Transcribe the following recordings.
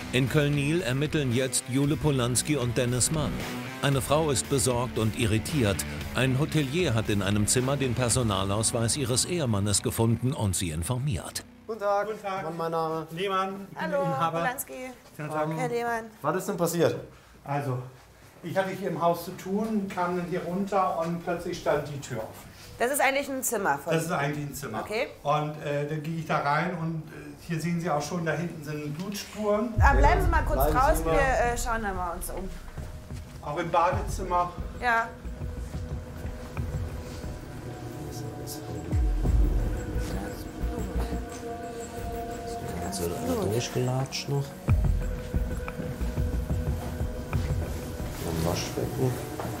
In Köln-Niel ermitteln jetzt Jule Polanski und Dennis Mann. Eine Frau ist besorgt und irritiert. Ein Hotelier hat in einem Zimmer den Personalausweis ihres Ehemannes gefunden und sie informiert. Guten Tag. Guten Tag. Mann, mein Name. Lehmann, Hallo, Inhaber. Polanski. Herr Lehmann. Was ist denn passiert? Also, ich hatte hier im Haus zu tun, kam dann hier runter und plötzlich stand die Tür offen. Das ist eigentlich ein Zimmer von Das ist eigentlich ein Zimmer. Okay. Und dann gehe ich da rein und hier sehen Sie auch schon, da hinten sind Blutspuren. Bleiben Sie mal kurz Bleiben raus, Sie mal. wir schauen dann mal uns um. Auch im Badezimmer. Ja. So, durchgelatscht noch. Am Waschbecken.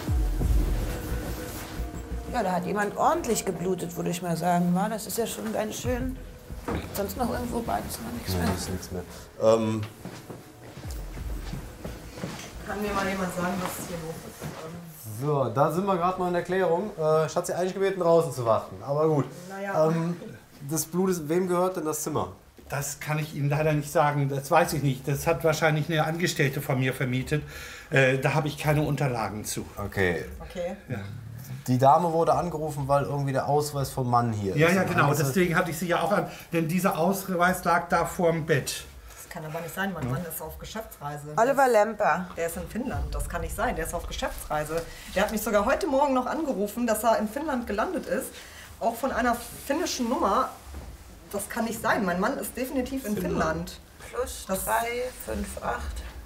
Ja, da hat jemand ordentlich geblutet, würde ich mal sagen. Das ist ja schon ganz schön. Sonst noch irgendwo Badezimmer nichts mehr. Nein, ist nichts mehr. Kann mir mal jemand sagen, was hier los ist? So, da sind wir gerade noch in der Klärung. Ich hatte sie eigentlich gebeten, draußen zu warten. Aber gut. Naja. Das Blut ist, wem gehört denn das Zimmer? Das kann ich Ihnen leider nicht sagen, das weiß ich nicht. Das hat wahrscheinlich eine Angestellte von mir vermietet. Da habe ich keine Unterlagen zu. Okay. Okay. Ja, Die Dame wurde angerufen, weil irgendwie der Ausweis vom Mann hier ist. ja genau, Also- deswegen hatte ich sie ja auch an. Denn dieser Ausweis lag da vorm Bett. Das kann aber nicht sein, mein Mann ist auf Geschäftsreise. Oliver Lemper. Der ist in Finnland, das kann nicht sein, der ist auf Geschäftsreise. Der hat mich sogar heute Morgen noch angerufen, dass er in Finnland gelandet ist. Auch von einer finnischen Nummer. Das kann nicht sein, mein Mann ist definitiv in Finnland. Plus Das- 3, 5, 8.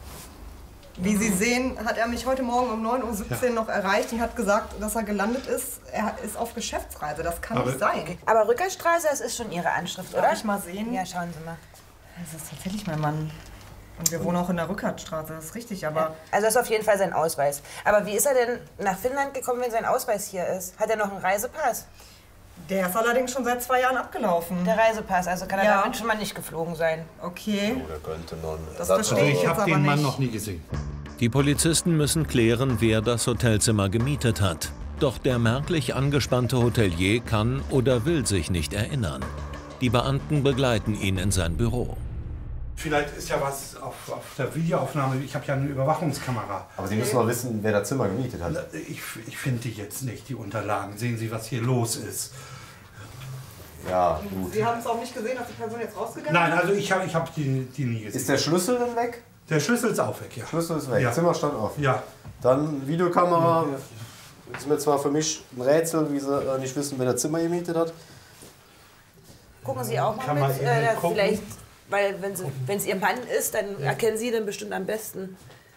Wie Sie sehen, hat er mich heute Morgen um 9:17 Uhr noch erreicht und hat gesagt, dass er gelandet ist. Er ist auf Geschäftsreise, das kann nicht sein. Aber Rückerstraße, das ist schon Ihre Anschrift, oder? Darf ich mal sehen? Ja, schauen Sie mal. Das ist tatsächlich mein Mann. Und wir wohnen auch in der Rückertstraße, das ist richtig, aber... Also das ist auf jeden Fall sein Ausweis. Aber wie ist er denn nach Finnland gekommen, wenn sein Ausweis hier ist? Hat er noch einen Reisepass? Der ist allerdings schon seit 2 Jahren abgelaufen. Der Reisepass, also kann er Ja. damit schon mal nicht geflogen sein. Okay. Der könnte noch ein Das Ersatz verstehe haben. ich Ich jetzt habe aber den Mann nicht. noch nie gesehen. Die Polizisten müssen klären, wer das Hotelzimmer gemietet hat. Doch der merklich angespannte Hotelier kann oder will sich nicht erinnern. Die Beamten begleiten ihn in sein Büro. Vielleicht ist ja was auf der Videoaufnahme. Ich habe ja eine Überwachungskamera. Aber Sie müssen mal wissen, wer das Zimmer gemietet hat. Ich finde die jetzt nicht, die Unterlagen. Sehen Sie, was hier los ist. Ja, gut. Sie haben es auch nicht gesehen, dass die Person jetzt rausgegangen Nein, ist? also ich hab die nie gesehen. Ist der Schlüssel denn weg? Der Schlüssel ist auch weg, ja. Schlüssel ist weg. Ja. Zimmer stand offen. Ja. Dann Videokamera. Ist mir zwar für mich ein Rätsel, wie sie nicht wissen, wer das Zimmer gemietet hat. Gucken Sie auch mal Kann man mit. eben gucken. Vielleicht, weil wenn es Ihr Mann ist, dann erkennen Sie den bestimmt am besten.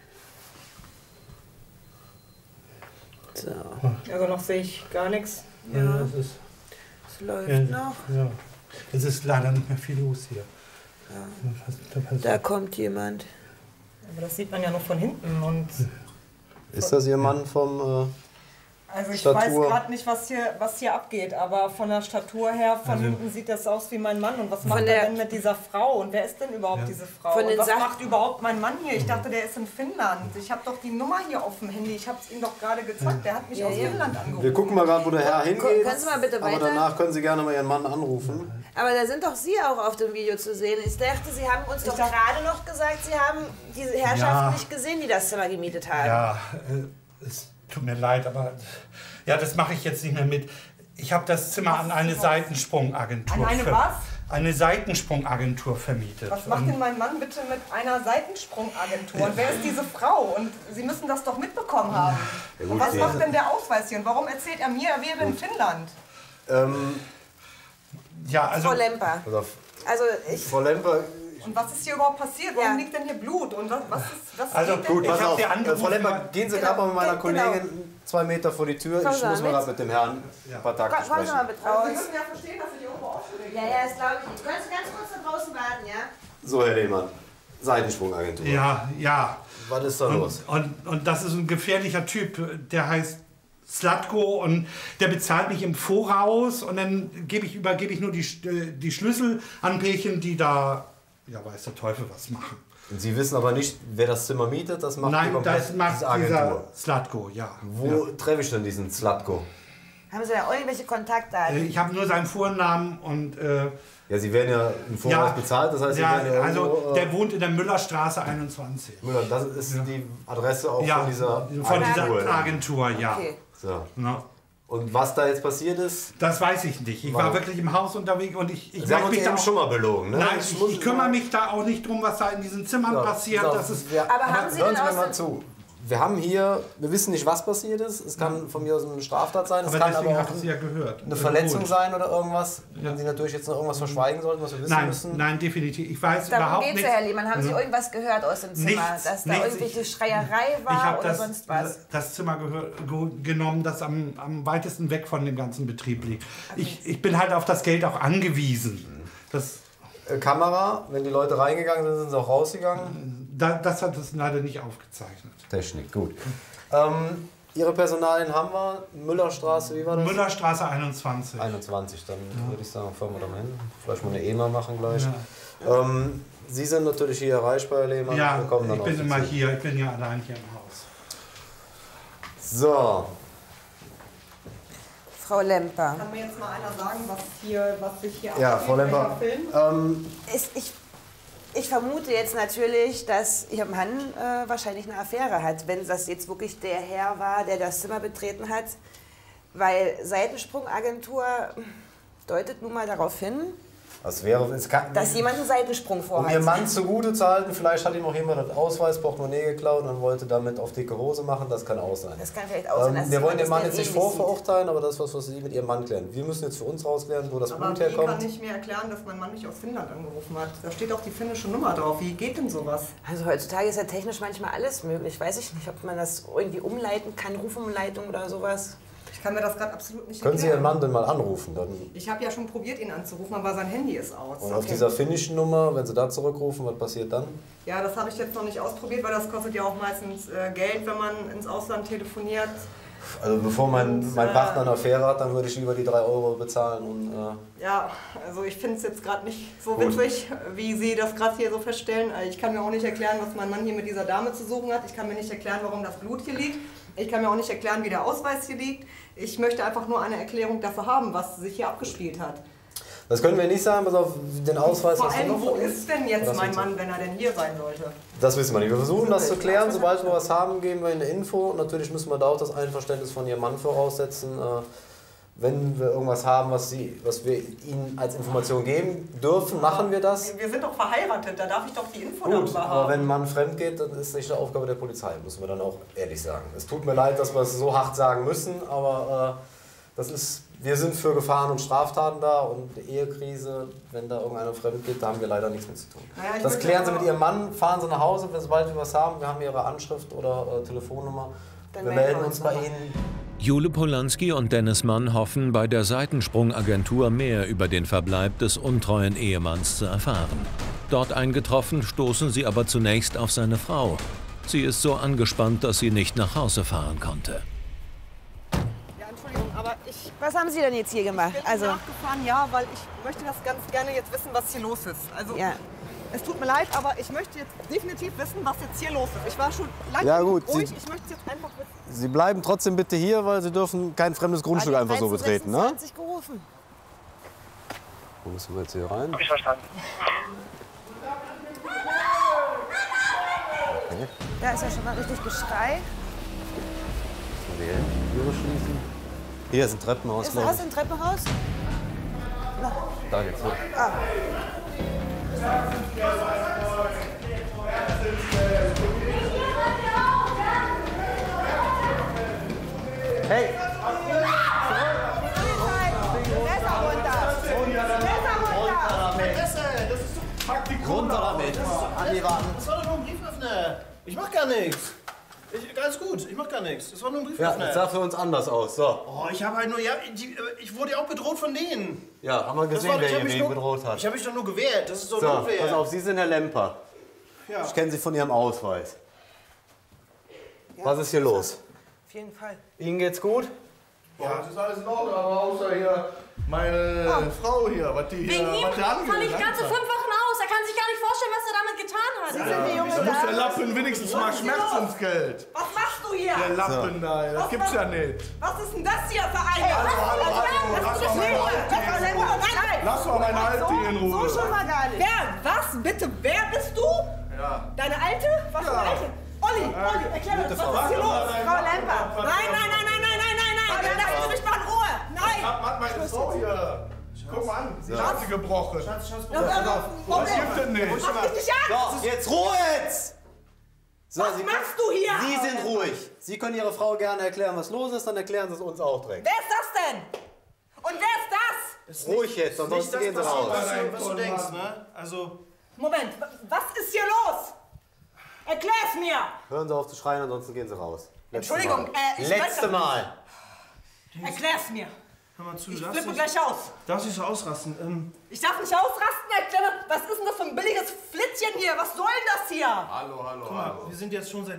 So, Also noch sehe ich gar nichts. Ja, das ist, es läuft noch. ja. Es ist leider nicht mehr viel los hier. Da kommt jemand. Aber das sieht man ja noch von hinten. Und Ist das Ihr Mann vom... also ich Statur. weiß gerade nicht, was hier abgeht, aber von der Statur her, von hinten sieht das aus wie mein Mann. Und was macht er denn mit dieser Frau? Und wer ist denn überhaupt diese Frau? Von Und den was Sachen- macht überhaupt mein Mann hier? Ich dachte, der ist in Finnland. Ich habe doch die Nummer hier auf dem Handy. Ich habe es ihm doch gerade gezeigt. Der hat mich aus Finnland angerufen. Wir gucken mal gerade, wo der Herr hingeht. Können Sie mal bitte Aber weiter? danach können Sie gerne mal Ihren Mann anrufen. Aber da sind doch Sie auch auf dem Video zu sehen. Ich dachte, Sie haben uns doch gerade noch gesagt, Sie haben diese Herrschaften Ja. nicht gesehen, die das Zimmer gemietet haben. Ja, es tut mir leid, aber ja, das mache ich jetzt nicht mehr mit. Ich habe das Zimmer an eine Seitensprungagentur An eine was? Eine Seitensprungagentur vermietet. Was macht denn mein Mann bitte mit einer Seitensprungagentur? Und wer ist diese Frau? Und Sie müssen das doch mitbekommen haben. Ja, gut, Und was der- macht denn der Ausweis hier? Und warum erzählt er mir, er wäre in Finnland? Ja, also Frau Lemper. Pass auf. Also ich. Frau Lemper, Und was ist hier überhaupt passiert? Warum Ja. liegt denn hier Blut? Und was ist Also geht denn gut, hier? pass hab auf. Sie angerufen, Frau Lemper, aber- gehen Sie gerade mal mit meiner Genau. Kollegin 2 Meter vor die Tür. Kommen Ich Sie muss mal mal mit. gerade mit dem Herrn ein paar Takte Kommen Sie mal sprechen. mit Sie raus. müssen ja verstehen, dass ich irgendwo aufgeregt bin. Ja, das glaube ich. Können Sie ganz kurz da draußen warten, ja? So, Herr Lehmann, Seitensprungagentur. ja, ja. Was ist da los? Und das ist ein gefährlicher Typ, der heißt Slatko und der bezahlt mich im Voraus und dann übergebe ich nur die Schlüssel an Pärchen, die da, ja weiß der Teufel was machen. Und Sie wissen aber nicht, wer das Zimmer mietet? Das macht die Nein, komplett das macht diese Agentur. dieser Slatko, ja. Wo treffe ich denn diesen Slatko? Haben Sie da irgendwelche Kontaktdaten? Ich habe nur seinen Vornamen und... Ja, Sie werden ja im Voraus bezahlt, das heißt, Sie werden ja also irgendwo, der wohnt in der Müllerstraße 21. Müller, das ist die Adresse auch Ja, von dieser Agentur, ja. Okay. So. Na, Und was da jetzt passiert ist? das weiß ich nicht. Ich war wirklich im Haus unterwegs und ich Sie haben uns eben schon mal belogen, ne? Nein, ich kümmere mich da auch nicht drum, was da in diesen Zimmern passiert. Das ist, Aber haben Sie hören denn Sie mir aus mal dem- zu. Wir haben hier, wir wissen nicht, was passiert ist. Es kann von mir aus eine Straftat sein. Es aber kann deswegen aber hat auch es ja gehört. eine Verletzung Gut. sein oder irgendwas. Wenn Sie natürlich jetzt noch irgendwas verschweigen sollten, was wir wissen Nein, müssen. nein, definitiv. Ich weiß Darum überhaupt geht's nichts. ja, Herr Lehmann. Haben Sie irgendwas gehört aus dem Zimmer? Nichts, dass da nichts. irgendwelche Schreierei Ich war habe oder sonst was? das Zimmer genommen, das am weitesten weg von dem ganzen Betrieb liegt. Ich bin halt auf das Geld auch angewiesen. Das, Kamera, wenn die Leute reingegangen sind, sind sie auch rausgegangen. das hat es leider nicht aufgezeichnet. Technik, gut. Ihre Personalien haben wir. Müllerstraße, wie war das? Müllerstraße 21. 21, dann würde ich sagen, fahren wir da mal hin. Vielleicht mal eine EMA machen gleich. Ja. Sie sind natürlich hier erreichbar, Herr Lehmann. Ja, Wir kommen dann ich auf bin Sie immer zu. hier. Ich bin ja allein hier im Haus. So, Frau Lemper. Kann mir jetzt mal einer sagen, was sich hier ja, abspielt, Frau Lemper. welcher Film? Ich vermute jetzt natürlich, dass Ihr Mann wahrscheinlich eine Affäre hat, wenn das jetzt wirklich der Herr war, der das Zimmer betreten hat. Weil Seitensprungagentur deutet nun mal darauf hin, das wäre, es kann, dass jemand einen Seitensprung um vorhat. Ihrem Mann zugute zu halten, vielleicht hat ihm auch jemand das Ausweis, Portemonnaie geklaut und wollte damit auf dicke Hose machen, das kann auch sein. Das kann vielleicht auch sein, dass wir wollen jemand den Mann das jetzt nicht ähnlich sieht. vorverurteilen, aber das ist was Sie mit Ihrem Mann klären. Wir müssen jetzt für uns rausklären, wo das Aber Blut wie kann herkommt. ich mir erklären, dass mein Mann mich aus Finnland angerufen hat? Da steht auch die finnische Nummer drauf. Wie geht denn sowas? Also heutzutage ist ja technisch manchmal alles möglich. Weiß ich nicht, ob man das irgendwie umleiten kann, Rufumleitung oder sowas. Ich kann mir das gerade absolut nicht Können Sie erklären. Ihren Mann denn mal anrufen? Dann, Ich habe ja schon probiert, ihn anzurufen, aber sein Handy ist aus. und auf dieser finnischen Nummer, wenn Sie da zurückrufen, was passiert dann? Ja, das habe ich jetzt noch nicht ausprobiert, weil das kostet ja auch meistens Geld, wenn man ins Ausland telefoniert. Also bevor mein Partner eine Affäre hat, dann würde ich lieber die 3 Euro bezahlen. Und, Ja, also ich finde es jetzt gerade nicht so witzig, wie Sie das gerade hier so feststellen. Ich kann mir auch nicht erklären, was mein Mann hier mit dieser Dame zu suchen hat. Ich kann mir nicht erklären, warum das Blut hier liegt. Ich kann mir auch nicht erklären, wie der Ausweis hier liegt. Ich möchte einfach nur eine Erklärung dafür haben, was sich hier abgespielt hat. das können wir nicht sagen, pass auf, den Ausweis Vor hast du allem, noch wo von ihm? ist denn Oder jetzt hast mein du- Mann, wenn er denn hier sein sollte? Das wissen wir nicht. Wir versuchen das zu klären. Sobald wir was haben, geben wir Ihnen eine Info. Natürlich müssen wir da auch das Einverständnis von Ihrem Mann voraussetzen. Wenn wir irgendwas haben, was wir Ihnen als Information geben dürfen, machen wir das. Wir sind doch verheiratet, da darf ich doch die Info Gut, darüber aber haben. wenn ein Mann fremd geht, dann ist nicht eine Aufgabe der Polizei, müssen wir dann auch ehrlich sagen. Es tut mir leid, dass wir es so hart sagen müssen, aber wir sind für Gefahren und Straftaten da und eine Ehekrise, wenn da irgendeiner fremd geht, da haben wir leider nichts mit zu tun. Naja, ich Das möchte klären Sie aber- mit Ihrem Mann, fahren Sie nach Hause, sobald wir was haben, wir haben Ihre Anschrift oder Telefonnummer, Dann wir melden melden wir uns uns bei nochmal. Ihnen. Jule Polanski und Dennis Mann hoffen, bei der Seitensprungagentur mehr über den Verbleib des untreuen Ehemanns zu erfahren. Dort eingetroffen, stoßen sie aber zunächst auf seine Frau. Sie ist so angespannt, dass sie nicht nach Hause fahren konnte. Ja, Entschuldigung, aber ich Was haben Sie denn jetzt hier gemacht? bin Also, nachgefahren, ja, weil ich möchte das ganz gerne jetzt wissen, was hier los ist. Also, ja. es tut mir leid, aber ich möchte jetzt definitiv wissen, was jetzt hier los ist. Ich war schon lange Ja, gut, ruhig, Sie- ich möchte es jetzt einfach wissen. Sie bleiben trotzdem bitte hier, weil Sie dürfen kein fremdes Grundstück Hat die einfach so betreten, ne? 1326 gerufen. Wo müssen wir jetzt hier rein? Hab ich verstanden. Da ist ja schon mal richtig Geschrei. Die Türe schließen. Hier ist ein Treppenhaus, Ist glaube das ich. ein Treppenhaus? Da geht's hoch. Hey! Runter damit! An die Wand! Das war doch nur ein Brieföffner. Ich mach gar nichts. Ganz gut, ich mach gar nichts. Das war nur ein Ja, Brieföffner. das sah für uns anders aus. So. Oh, ich habe halt nur, ja, ich wurde ja auch bedroht von denen. Ja, haben wir Das gesehen, war- ich wer hab mich ihn nur- bedroht hat. Ich habe mich doch nur gewehrt. Das ist so So, Notwehr. pass auf, Sie sind Herr Lemper. Ja. Ich kenne Sie von Ihrem Ausweis. Was ist hier los? Auf jeden Fall. Ihnen geht's gut? Ja, das ist alles in Ordnung, aber außer hier meine Frau hier, was die hier, Wegen ihm was der falle ich angeht. ganze 5 Wochen aus. Er kann sich gar nicht vorstellen, was er damit getan hat. Sie sind die junge Da muss der Dame. Lappen wenigstens mal Schmerzensgeld. Was machst du hier? Der Lappen da, das gibt's ja nicht. Was ist denn das hier für eine? Lass mal meine Alte hier in Ruhe. So schon mal gar nicht. Wer? Was? Bitte, wer bist du? Ja. Deine Alte? Was für eine Alte? Olli, erklär mir das, was ist hier los? Frau Lemper. Nein. Lass du mich mal in Ruhe. Nein. Hat meine Frau hier. Guck mal an, sie hat sie gebrochen. Was gibt denn nicht? Mach dich nicht an. So, jetzt Ruhe jetzt! So, Was machst du hier? Sie sind ruhig. Sie können Ihrer Frau gerne erklären, was los ist, dann erklären Sie es uns auch direkt. Wer ist das denn? Und wer ist das? Ruhig jetzt, ansonsten gehen Sie raus. Was du denkst, ne? Also, Moment, was ist hier los? Erklär's mir. Hören Sie auf zu schreien, ansonsten gehen Sie raus. Entschuldigung, ich Letzte möchte- Mal. Erklär's mir. hör mal zu, Ich du flippe gleich aus. darfst nicht so ausrasten. Ich darf nicht ausrasten, erkläre. Was ist denn das für ein billiges Flittchen hier? Was soll denn das hier? Hallo. Guck mal, wir sind jetzt schon seit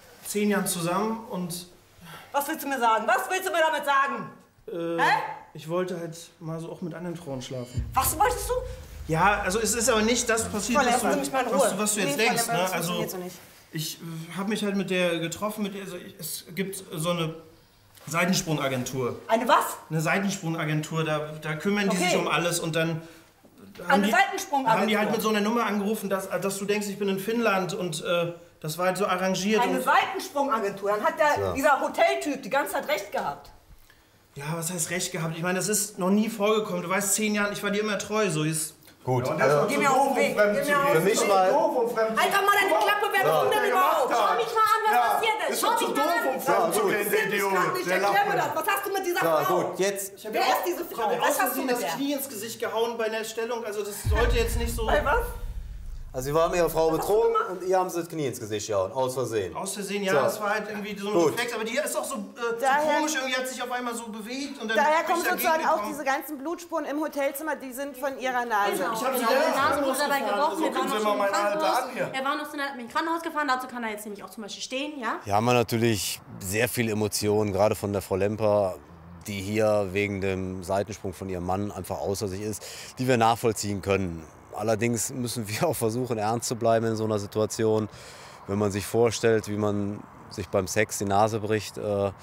10 Jahren zusammen und Was willst du mir sagen? Was willst du mir damit sagen? Hä? ich wollte halt mal so auch mit anderen Frauen schlafen. Was wolltest du? Ja, also es ist aber nicht das passiert, Frau Lemper, lass mich mal in Ruhe. was du jetzt Nee, Frau denkst. Lemper, Ne? das Also funktioniert so nicht. ich habe mich halt mit der getroffen, es gibt so eine Seitensprungagentur. Eine was? Eine Seitensprungagentur, da kümmern die Okay. sich um alles und dann Eine Seitensprungagentur. haben die halt mit so einer Nummer angerufen, dass du denkst, ich bin in Finnland und das war halt so arrangiert. Eine Und, Seitensprungagentur. Dann hat dieser Hoteltyp die ganze Zeit recht gehabt. ja, was heißt recht gehabt? Ich meine, das ist noch nie vorgekommen. Du weißt, 10 Jahren, ich war dir immer treu. So ist. Gut. Geh mir aus dem Weg. Geh mir aus Für dem mich Weg. mal. Halt doch mal deine Klappe, wer bist du denn überhaupt? Schau mich mal an, was passiert ist. Ist Schau doch zu mich mal doof, an. um fremd zu gehen, der Interessiert mich grad Idiot. nicht. Der Erklär mir Lappen. das. Was hast du mit dieser So, Frau? gut, jetzt. Wer ist diese Ich Frau? habe Was aus hast du Versehen mit das der? Knie ins Gesicht gehauen bei der Stellung. Also das sollte jetzt nicht so. Bei was? Also, Sie haben Ihre Frau betrogen und ihr haben sie das Knie ins Gesicht gehauen. Aus Versehen. Aus Versehen, ja, So. das war halt irgendwie so ein Gut. Reflex. Aber die ist auch so Daher- komisch, irgendwie hat sich auf einmal so bewegt. Und dann Daher bin kommen ich sozusagen dagegen auch gekommen. diese ganzen Blutspuren im Hotelzimmer, die sind von ihrer Nase. Genau. Ich hab sie Genau, ja die Nase wurde dabei gebrochen. Wir gucken waren Sie noch mal schon im meine Alte Krankenhaus. an hier. Er war noch in ein Krankenhaus gefahren. Dazu kann er jetzt nämlich auch zum Beispiel stehen, ja? Hier haben wir natürlich sehr viel Emotionen, gerade von der Frau Lemper, die hier wegen dem Seitensprung von ihrem Mann einfach außer sich ist, die wir nachvollziehen können. Allerdings müssen wir auch versuchen, ernst zu bleiben in so einer Situation. Wenn man sich vorstellt, wie man sich beim Sex die Nase bricht.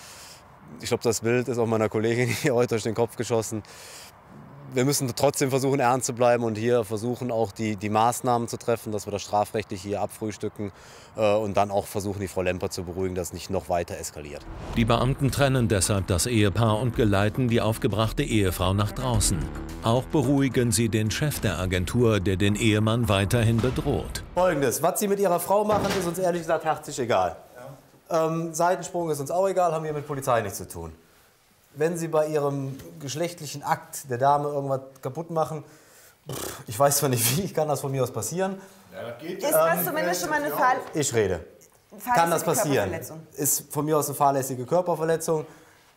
Ich glaube, das Bild ist auch meiner Kollegin hier heute durch den Kopf geschossen. Wir müssen trotzdem versuchen, ernst zu bleiben und hier versuchen, auch die Maßnahmen zu treffen, dass wir das strafrechtlich hier abfrühstücken und dann auch versuchen, die Frau Lemper zu beruhigen, dass es nicht noch weiter eskaliert. Die Beamten trennen deshalb das Ehepaar und geleiten die aufgebrachte Ehefrau nach draußen. Auch beruhigen sie den Chef der Agentur, der den Ehemann weiterhin bedroht. Folgendes, was Sie mit Ihrer Frau machen, ist uns ehrlich gesagt herzlich egal. Seitensprung ist uns auch egal, haben wir mit Polizei nichts zu tun. Wenn Sie bei Ihrem geschlechtlichen Akt der Dame irgendwas kaputt machen, ich weiß zwar nicht wie, kann das von mir aus passieren. Ist das zumindest schon mal eine Ich rede. Kann das passieren? Körperverletzung? Ist von mir aus eine fahrlässige Körperverletzung.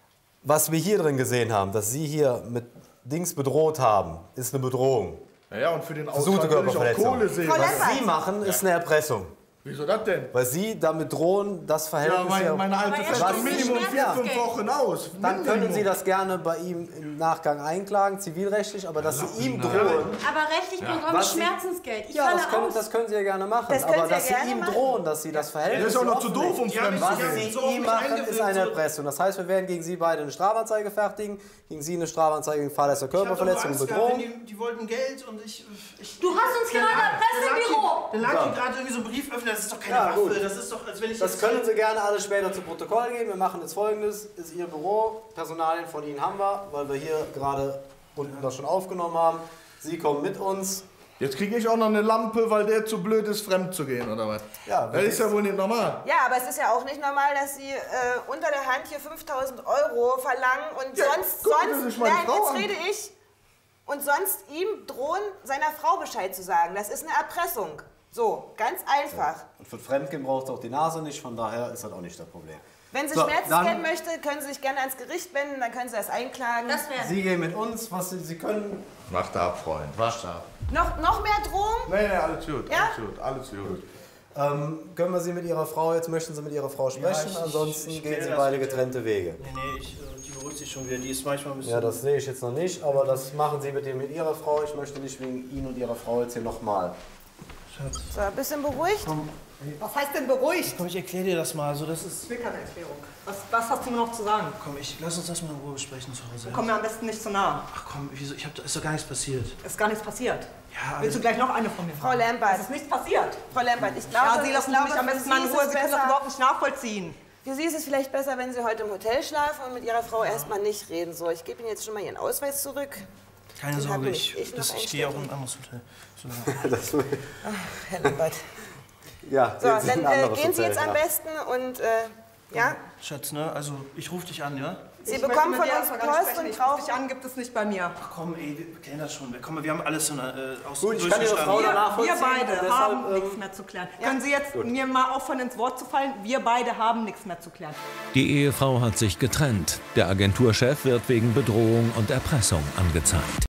Was wir hier drin gesehen haben, dass Sie hier mit Dings bedroht haben, ist eine Bedrohung. Ja, und für den Versuchte Ausfall will ich auch Körperverletzung. Kohle sehen. Frau Was Lemper. Sie machen, ist eine Erpressung. Wieso das denn? Weil Sie damit drohen, das Ja, Verhältnis... meine Alte Aber er verdient kriegt Minimum nicht 4-5 Wochen aus. Dann können Sie das gerne bei ihm im Nachgang einklagen, zivilrechtlich, aber dass Sie ihm drohen... Aber rechtlich bekommen Was Sie- Schmerzensgeld. Ich Ja, falle aus. das können Sie ja gerne machen, Das können aber Sie ja dass Sie gerne ihm machen. drohen, dass Sie das Verhältnis... Der ist auch noch zu offenlegen. doof, um fremd Was zu Sie gehen. so auf ihm mich machen, ist eingewirkt, eine so. Erpressung. Das heißt, wir werden gegen Sie beide eine Strafanzeige fertigen, gegen Sie eine Strafanzeige wegen fahrlässiger Ich hab doch Körperverletzung und Angst gehabt, Bedrohung. wenn die wollten Geld und ich Du hast uns gerade erpresst im Büro. Da lag hier gerade irgendwie so ein Brieföffner, das ist doch keine Ja, Waffe, gut. das ist doch, als wenn ich Das jetzt- können Sie gerne alles später zu Protokoll geben. Wir machen jetzt Folgendes, ist Ihr Büro, Personalien von Ihnen haben wir, weil wir hier gerade unten das schon aufgenommen haben. Sie kommen mit uns. Jetzt kriege ich auch noch eine Lampe, weil der zu blöd ist, fremd zu gehen, oder was? Ja, Das ist ja wohl nicht normal. Ja, aber es ist ja auch nicht normal, dass Sie unter der Hand hier 5.000 € verlangen und Ja, gucken Sie sich meine nein, Frau jetzt an. rede ich, und sonst ihm drohen, seiner Frau Bescheid zu sagen. Das ist eine Erpressung. So, ganz einfach. Und für Fremdgehen braucht es auch die Nase nicht, von daher ist das auch nicht das Problem. Wenn Sie So, Schmerzensgeld dann- möchte, können Sie sich gerne ans Gericht wenden, dann können Sie das einklagen. Das wäre. Sie gehen mit uns, was Sie können. Macht ab, Freund. Wasch ab. Noch mehr Drohungen? Nee, alles gut. Ja? Alles gut. Können wir Sie mit Ihrer Frau, jetzt möchten Sie mit Ihrer Frau sprechen, ansonsten ich gehen kläre Sie das beide mit getrennte Wege. Nee, die beruhigt sich schon wieder, die ist manchmal ein bisschen... Ja, das sehe ich jetzt noch nicht, aber das machen Sie mit Ihrer Frau. Ich möchte nicht wegen Ihnen und Ihrer Frau jetzt hier nochmal Schatz. So, ein bisschen beruhigt. Komm, Was heißt denn beruhigt? komm, ich erkläre dir das mal. Also, das Ich ist... will keine Erklärung. Was hast du mir noch zu sagen? Komm, lass uns das mal in Ruhe besprechen zu Hause. Komm mir am besten nicht zu nah. Ach komm, wieso? Ist doch gar nichts passiert. Ist gar nichts passiert. Ja, Willst du gleich noch eine von mir? Frau Lambert. Es ist nichts passiert. Frau Lambert, ich glaube, Ja, Sie lassen mich am besten mal in Ruhe. Sie können das überhaupt nicht nachvollziehen. Für Sie ist es vielleicht besser, wenn Sie heute im Hotel schlafen und mit Ihrer Frau erstmal nicht reden. So, ich gebe Ihnen jetzt schon mal Ihren Ausweis zurück. Keine Den Sorge, hab ich gehe auch in ein anderes Hotel. So. Herr Lambert. Ja, So, jetzt ist ein dann anderes gehen Sie Hotel, jetzt am ja. besten und ja, Schatz, ne? Also, ich rufe dich an, ja? Sie bekommen von uns Post und Ich ruf brauchen... dich an, gibt es nicht bei mir. Ach komm, ey, wir kennen das schon. Komm, wir haben alles aus Gut, ich kann Ihre Frau Wir danach vollziehen. beide und haben deshalb, nichts mehr zu klären. Können Sie jetzt mir mal aufhören, ins Wort zu fallen? Wir beide haben nichts mehr zu klären. Die Ehefrau hat sich getrennt. Der Agenturchef wird wegen Bedrohung und Erpressung angezeigt.